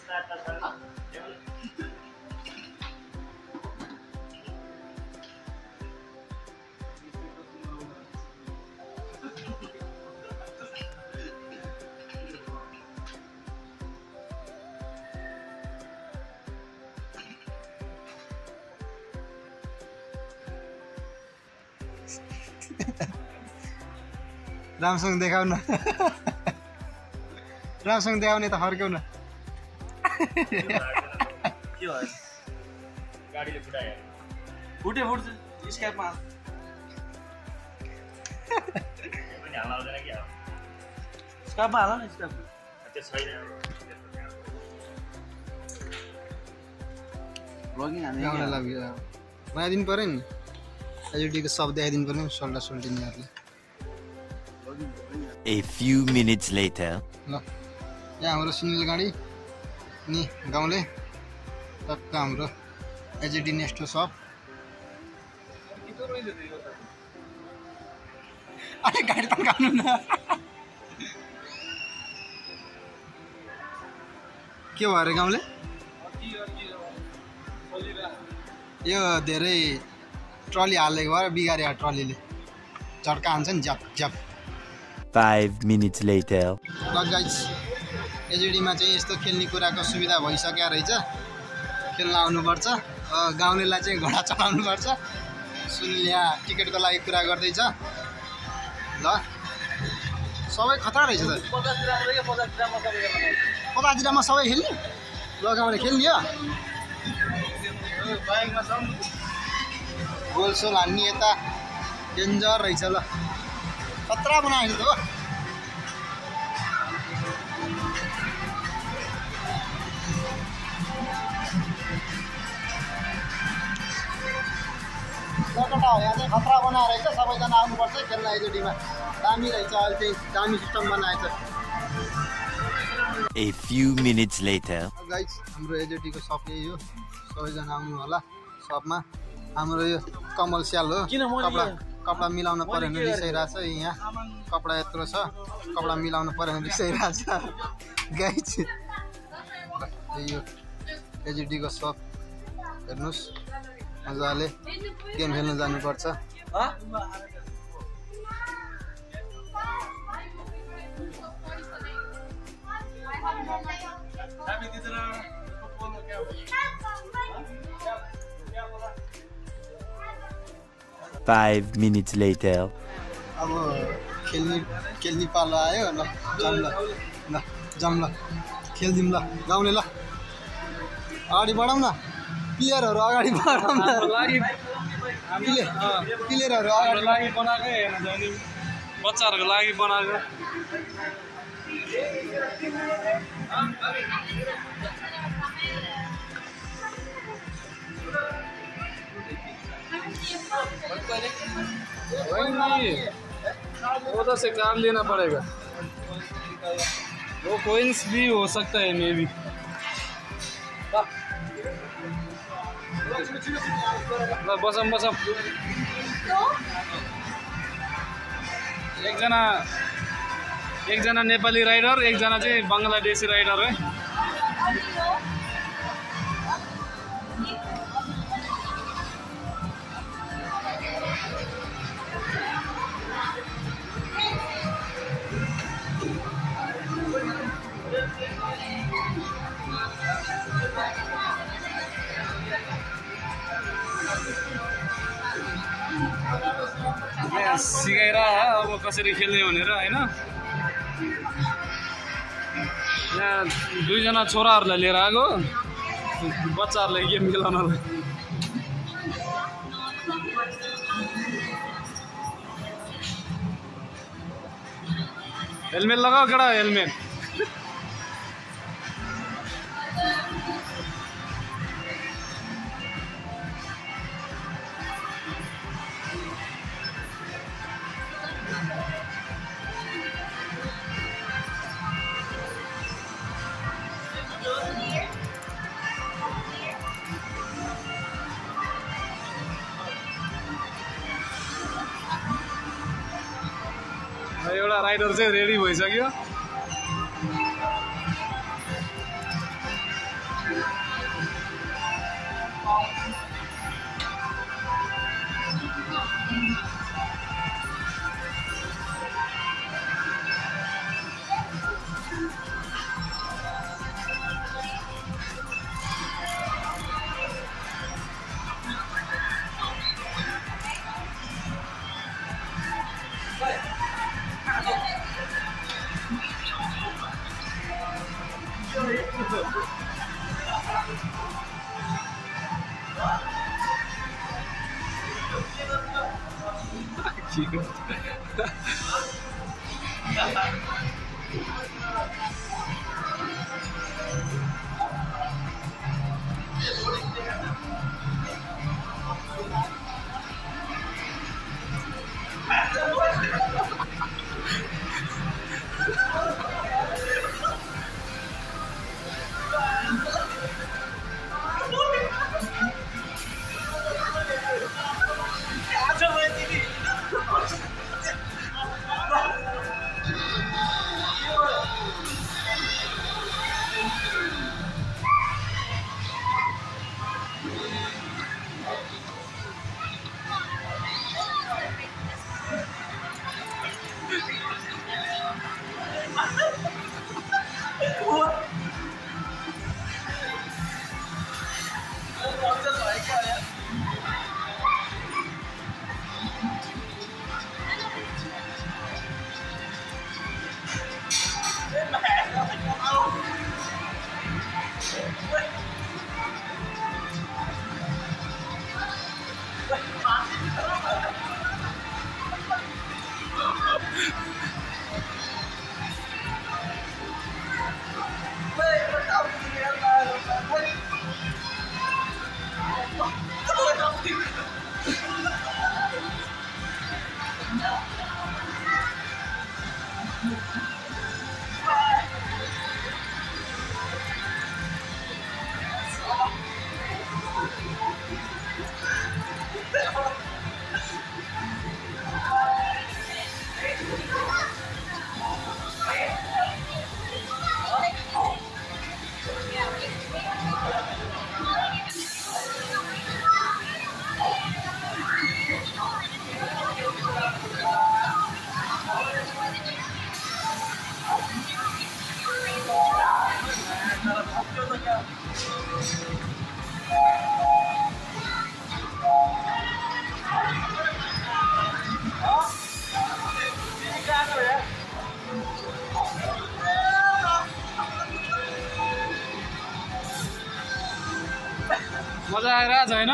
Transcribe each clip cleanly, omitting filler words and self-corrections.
रामसँग देखाउ न रामसँग देखाउने त फर्क्यौ न के भयो गाडीले फुटायो फुट्छ स्क्यापमा पनि हाल्न आउँदैन के हो स्क्यापमा हाल न स्क्याप त्यो छैन ब्लगिङ हाल्ने बनाइदिनु पर्यो नि एलइडीको सब देखाइदिनु पर्यो नि सोल्डा सोल्टिनीहरूले A few minutes later. ल यहाँ हाम्रो सुनिल गाडी नि गाउँले टक्क हाम्रो एचडी नेस्टो सप अरे गाडी त गाउनु न के भयो अरे गाउँले यो धेरै ट्रली हालेको भएर बिगार्यो ट्रलीले झड्का हान्छ नि झ्याप झ्याप 5 minutes later. ल गाइस एचडीमा चाहिँ यस्तो खेल्ने कुराको सुविधा भइसक्यो रहेछ खेल्न आउनुपर्छ गाउँलेलाई चाहिँ घोडा चढाउनुपर्छ सुनिल यहाँ टिकटको लागि कुरा गर्दैछ ल सबै खतरा रहेछ त 50 ग्राममा सबै खेल्ने ल गाउँले खेल्ने हो गोलसोल हान्ने यता डेन्जर रहेछ ल खतरा बनाएको छ त हो लटोटा हो यहाँ चाहिँ खतरा बनाएर रहेछ सबैजना आउनुपर्छ खेल्न एचडीमा दामी रहेछ अहिले चाहिँ दामी सिस्टम बनाएको छ A few minutes later. Guys हाम्रो एचडीको सप यही हो सबैजना आउनु होला सपमा हाम्रो यो कमल स्याल हो कपडा मिलाउन पर्यो भने रिसाइरहेछ यहाँ कपडा यत्रो छ कपडा मिलाउन पर्यो भने रिसाइरहेछ गाइस यो एचडीको सप हेर्नुहोस् मजाले गेम खेल्न जानुपर्छ Five minutes later. अब खेल्ने पालो आयो ल जाम ल खेल्दिउँ ल गाउने ल अगाडि बढाउँ न प्लेयरहरू अगाडि बढाउँ न प्लेयरहरू अगाडि लागि बनाएकै हेर्न जाने बच्चाहरूको लागि बनाएको वो तो से कार लेना पड़ेगा वो कोइंस भी हो सकता है मे बी बसम बसम एकजना नेपाली राइडर एकजना चाहिँ बङ्गलादेशी राइडर है सिकाइरा अब कसरी खेल्ने भनेर हैन यहाँ दुईजना छोराहरूलाई लिएर आएको बच्चाहरूलाई गेम खेलाउनलाई हेलमेट लगाऊ केटा हेलमेट एउटा राइडर चाहिँ रेडी भइसक्यो मजा आएर आज हैन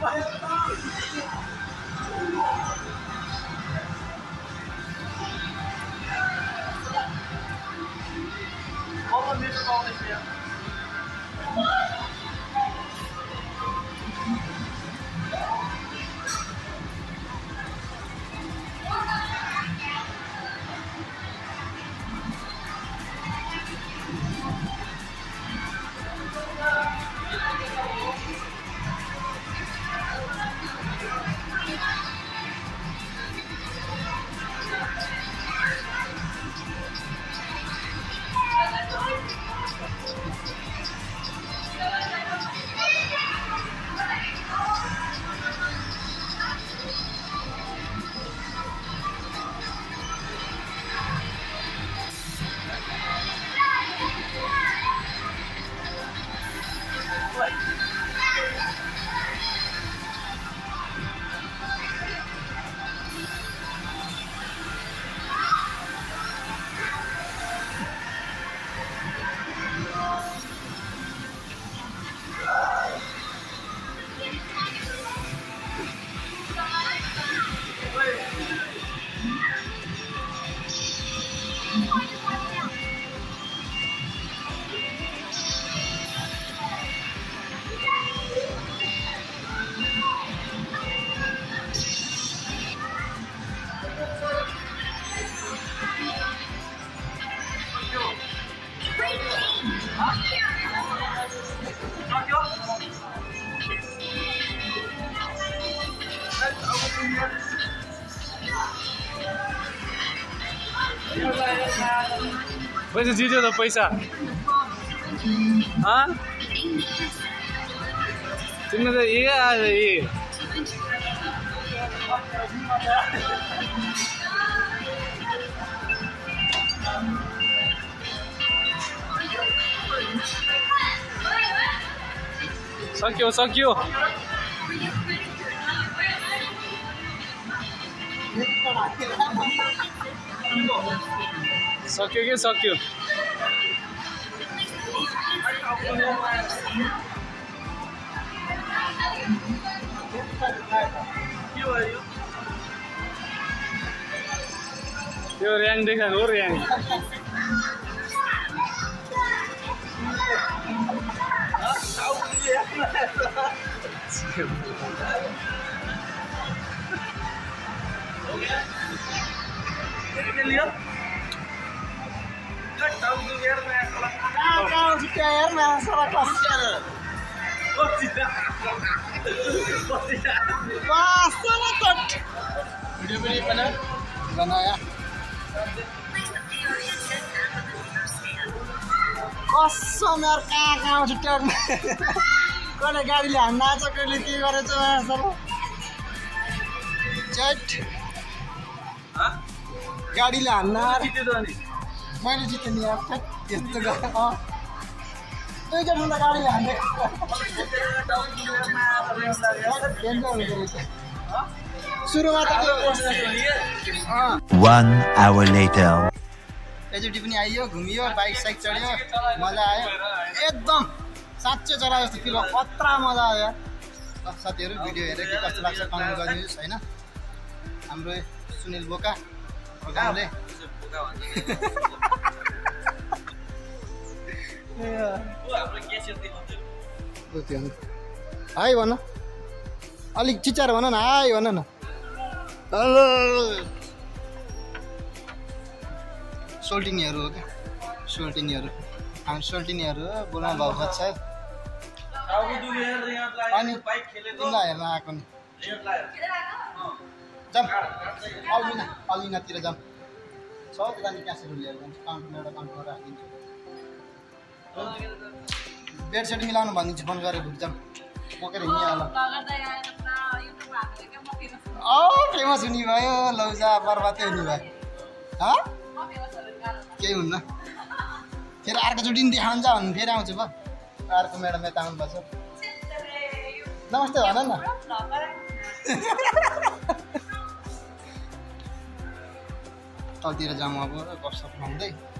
पैसा जित्यो त पैसा तिमीले त ए आज ए सक्यो सक्यो सक्यो के सक्यो यो ऱ्याङ देखानु हो ऱ्याङ बनाया कसम यार कहाँ टिकटकमा कहिले गाडीले हान्न आएछ कहिले के गरेछ सर चेट गाडीले हान्न मैले जितेँ नि यार यस्तो गरे दुईजना गाडीले हान्दै सुरुमा त 1 hour later. एचडी पनि आइयो घुमियो बाइक साइक चढ्यो मजा आयो एकदम साँच्चै चला जस्तो फिल भयो कत्रा मजा आयो यार साथीहरू भिडियो हेरेर के कस्तो लाग्छ कमेन्ट गरिदिनुहोस् होइन हाम्रो सुनिल बोका गाउँले हाई भन अलिक चिचार भन न हाई भन न हेलो सोल्टिनीहरू हो क्या सोल्टिनीहरू हामी सोल्टिनीहरू हो बोल्न भएको छ अनि तिमीलाई हेर्न आएको नि जाम अलिनातिर जाम छ त्यता नि क्यासेट लिएर जान्छ काउन्टरमा एउटा काउन्टरमा राखिदिन्छु बेडसेट मिलाउनु भनिदिन्छु फोन गरेर जाम बोकेर हिँडिहाल फेमस हुने भयो लौजा बर्बादै हुने भयो केही हुन्न फेरि अर्कोचोटि नि देखाउनु जा भन्नु फेरि आउँछु भयो अर्को म्याडम यता आउनुभएको छ नमस्ते भन न तलतिर जाउँ अब गफसफ लाउँदै